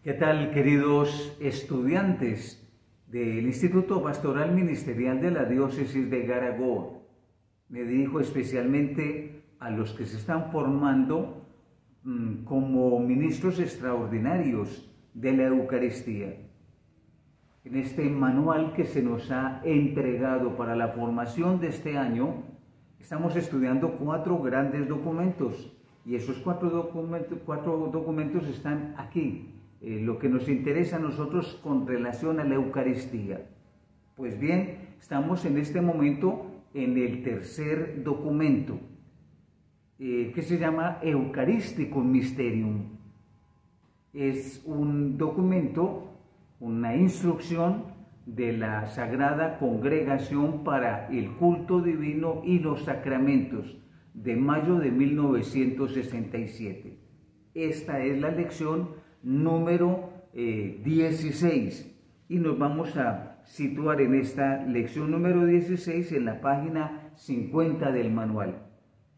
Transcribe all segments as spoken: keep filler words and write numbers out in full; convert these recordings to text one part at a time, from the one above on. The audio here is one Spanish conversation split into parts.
¿Qué tal, queridos estudiantes del Instituto Pastoral Ministerial de la Diócesis de Garagoa? Me dirijo especialmente a los que se están formando mmm, como ministros extraordinarios de la Eucaristía. En este manual que se nos ha entregado para la formación de este año, estamos estudiando cuatro grandes documentos y esos cuatro documentos, cuatro documentos están aquí. Eh, lo que nos interesa a nosotros con relación a la Eucaristía. Pues bien, estamos en este momento en el tercer documento, eh, que se llama Eucharisticum Mysterium. Es un documento, una instrucción de la Sagrada Congregación para el Culto Divino y los Sacramentos, de mayo de mil novecientos sesenta y siete. Esta es la lección número eh, dieciséis y nos vamos a situar en esta lección número dieciséis en la página cincuenta del manual.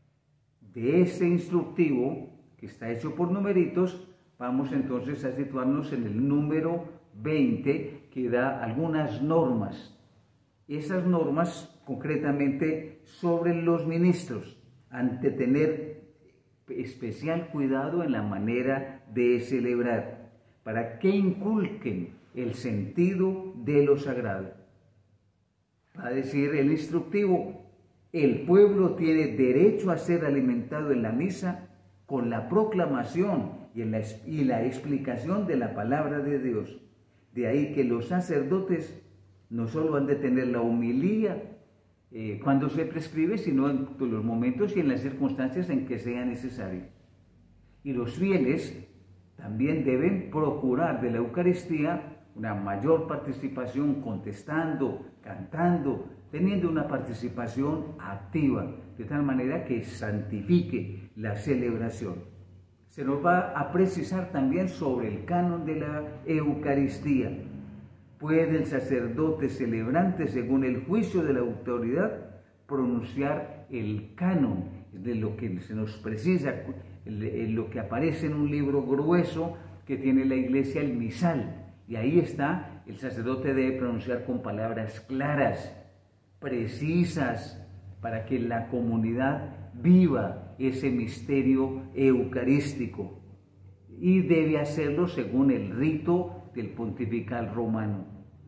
De este instructivo, que está hecho por numeritos, vamos entonces a situarnos en el número veinte, que da algunas normas. Esas normas concretamente sobre los ministros, ante tener especial cuidado en la manera de celebrar, para que inculquen el sentido de lo sagrado. Va a decir el instructivo: el pueblo tiene derecho a ser alimentado en la misa con la proclamación y, en la, y la explicación de la palabra de Dios. De ahí que los sacerdotes no solo han de tener la homilía Eh, cuando se prescribe, sino en todos los momentos y en las circunstancias en que sea necesario. Y los fieles también deben procurar de la Eucaristía una mayor participación, contestando, cantando, teniendo una participación activa, de tal manera que santifique la celebración. Se nos va a precisar también sobre el canon de la Eucaristía. ¿Puede el sacerdote celebrante, según el juicio de la autoridad, pronunciar el canon de lo que se nos precisa, lo que aparece en un libro grueso que tiene la Iglesia, el misal? Y ahí está, el sacerdote debe pronunciar con palabras claras, precisas, para que la comunidad viva ese misterio eucarístico. Y debe hacerlo según el rito del pontifical romano.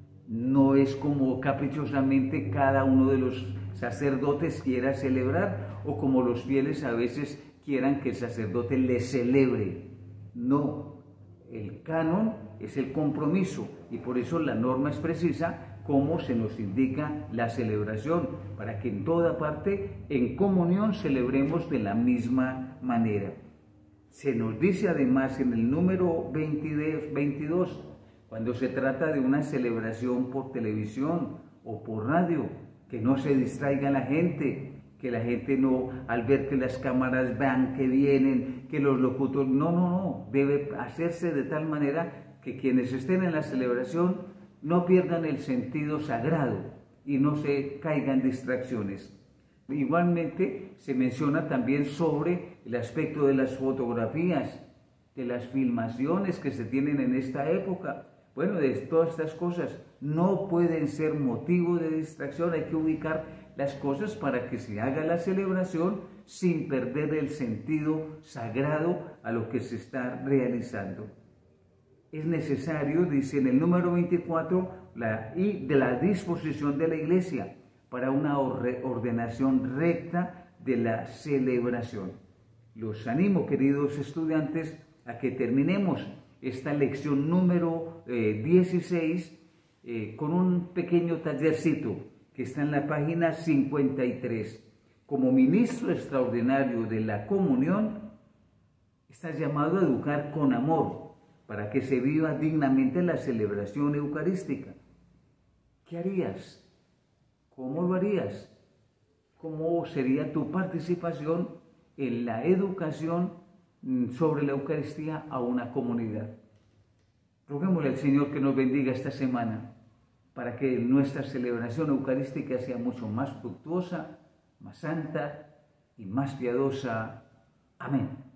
No es como caprichosamente cada uno de los sacerdotes quiera celebrar o como los fieles a veces quieran que el sacerdote les celebre. No, el canon es el compromiso y por eso la norma es precisa como se nos indica la celebración, para que en toda parte, en comunión, celebremos de la misma manera. Se nos dice además en el número veintidós, cuando se trata de una celebración por televisión o por radio, que no se distraiga la gente, que la gente no, al ver que las cámaras vean que vienen, que los locutores, no, no, no, debe hacerse de tal manera que quienes estén en la celebración no pierdan el sentido sagrado y no se caigan distracciones. Igualmente se menciona también sobre el aspecto de las fotografías, de las filmaciones que se tienen en esta época. Bueno, de todas estas cosas no pueden ser motivo de distracción, hay que ubicar las cosas para que se haga la celebración sin perder el sentido sagrado a lo que se está realizando. Es necesario, dice en el número veinticuatro, la, y de la disposición de la Iglesia para una ordenación recta de la celebración. Los animo, queridos estudiantes, a que terminemos esta lección número eh, dieciséis eh, con un pequeño tallercito que está en la página cincuenta y tres. Como ministro extraordinario de la comunión, estás llamado a educar con amor para que se viva dignamente la celebración eucarística. ¿Qué harías? ¿Cómo lo harías? ¿Cómo sería tu participación en la educación sobre la Eucaristía a una comunidad? Roguémosle al Señor que nos bendiga esta semana para que nuestra celebración eucarística sea mucho más fructuosa, más santa y más piadosa. Amén.